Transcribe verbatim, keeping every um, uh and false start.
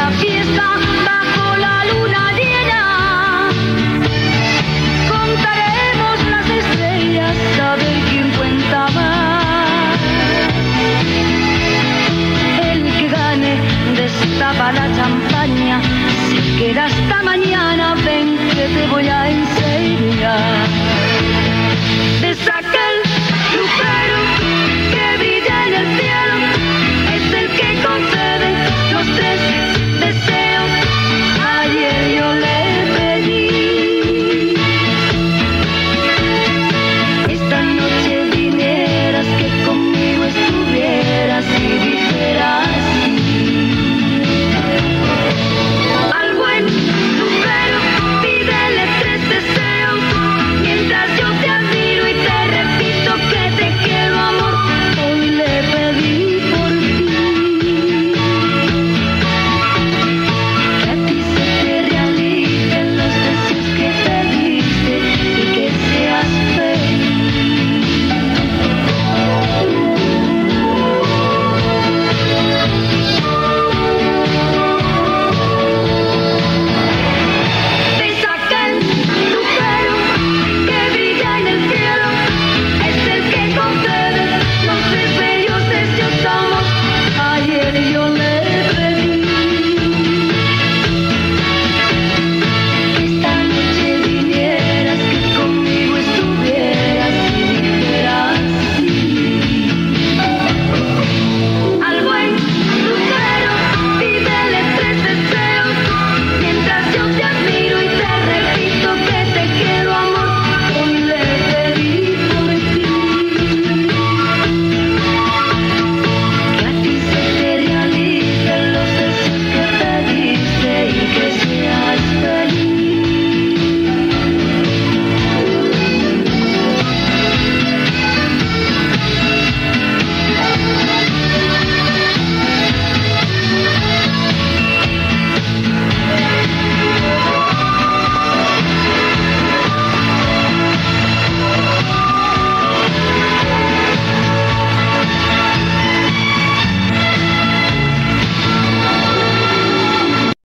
la fiesta bajo la luna llena. Contaremos las estrellas a ver quién cuenta más. El que gane destapa la champaña. Si queda hasta mañana, ven que te voy a enseñar. Es aquel lucero que brilla en el cielo.